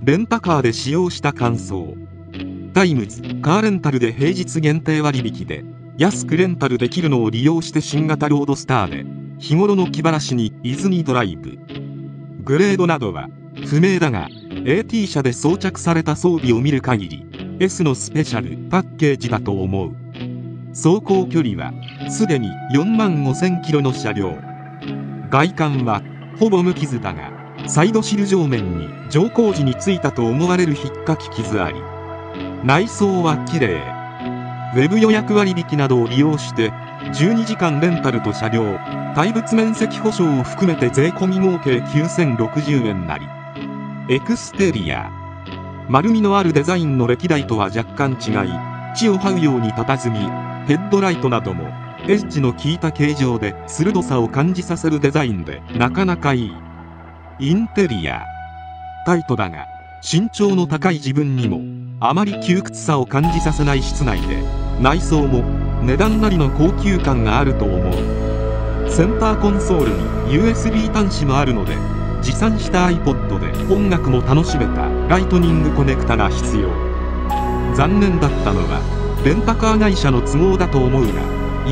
レンタカーで使用した感想。タイムズカーレンタルで平日限定割引で安くレンタルできるのを利用して新型ロードスターで日頃の気晴らしに伊豆にドライブ。グレードなどは不明だが AT 車で装着された装備を見る限り S のスペシャルパッケージだと思う。走行距離はすでに45,000キロの車両。外観はほぼ無傷だがサイドシル上面に乗降時についたと思われる引っかき傷あり。内装は綺麗。ウェブ予約割引などを利用して12時間レンタルと車両対物面積保証を含めて税込み合計9,060円なり。エクステリア。丸みのあるデザインの歴代とは若干違い地を這うように佇み、ヘッドライトなどもエッジの効いた形状で鋭さを感じさせるデザインでなかなかいい。インテリア。タイトだが身長の高い自分にもあまり窮屈さを感じさせない室内で内装も値段なりの高級感があると思う。センターコンソールに USB 端子もあるので持参した iPod で音楽も楽しめたライトニングコネクタが必要。残念だったのはレンタカー会社の都合だと思うが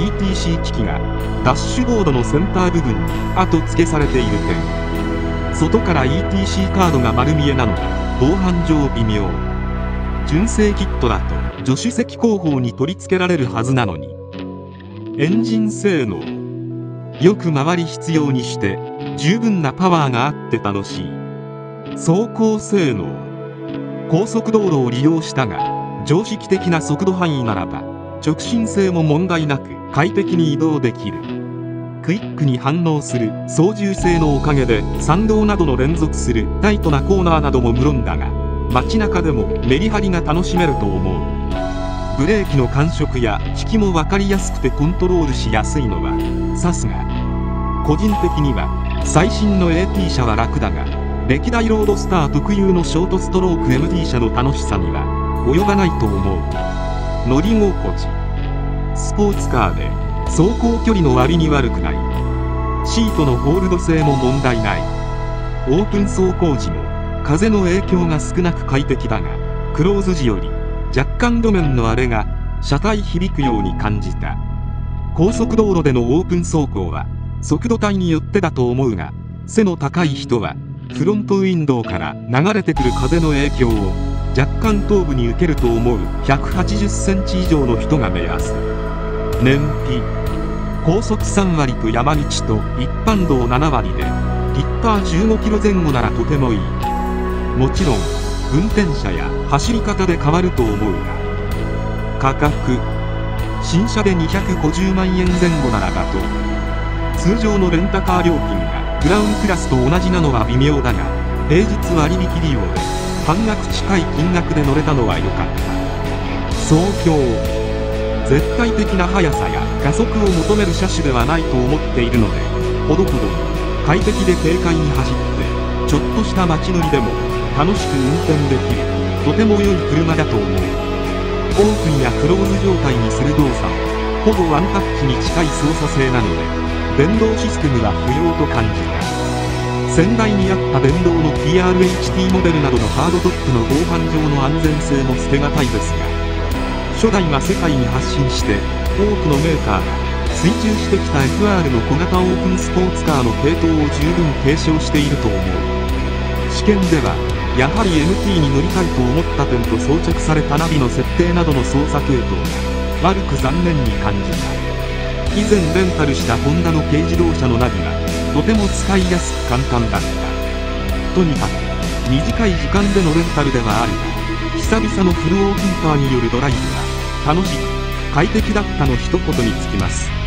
ETC 機器がダッシュボードのセンター部分に後付けされている点。外から ETC カードが丸見えなのが防犯上微妙。純正キットだと助手席後方に取り付けられるはずなのに。エンジン性能。よく回り必要にして十分なパワーがあって楽しい。走行性能。高速道路を利用したが常識的な速度範囲ならば直進性も問題なく快適に移動できる。クイックに反応する操縦性のおかげで山道などの連続するタイトなコーナーなども無論だが街中でもメリハリが楽しめると思う。ブレーキの感触や引きも分かりやすくてコントロールしやすいのはさすが。個人的には最新の AT 車は楽だが歴代ロードスター特有のショートストローク MT 車の楽しさには及ばないと思う。乗り心地。スポーツカーで走行距離の割に悪くない。シートのホールド性も問題ない。オープン走行時も風の影響が少なく快適だがクローズ時より若干路面の荒れが車体響くように感じた。高速道路でのオープン走行は速度帯によってだと思うが背の高い人はフロントウィンドウから流れてくる風の影響を若干頭部に受けると思う。180センチ以上の人が目安。燃費。高速3割と山道と一般道7割でリッター15キロ前後ならとてもいい。もちろん運転者や走り方で変わると思うが価格。新車で250万円前後ならばと。通常のレンタカー料金がクラウンクラスと同じなのは微妙だが平日割引利用で半額近い金額で乗れたのは良かった。走行。絶対的な速さや加速を求める車種ではないと思っているのでほどほどに快適で軽快に走ってちょっとした街乗りでも楽しく運転できるとても良い車だと思う。オープンやクローズ状態にする動作もほぼワンタッチに近い操作性なので電動システムは不要と感じた。先代にあった電動の TRHT モデルなどのハードトップの防犯上の安全性も捨てがたいですが初代が世界に発信して多くのメーカーが追従してきた FR の小型オープンスポーツカーの系統を十分継承していると思う。試験ではやはり MT に乗りたいと思った点と装着されたナビの設定などの操作系統が悪く残念に感じた。以前レンタルしたホンダの軽自動車のナビがとても使いやすく簡単だった。とにかく短い時間でのレンタルではあるが久々のフルオープンカーによるドライブは楽しく快適だったの一言につきます。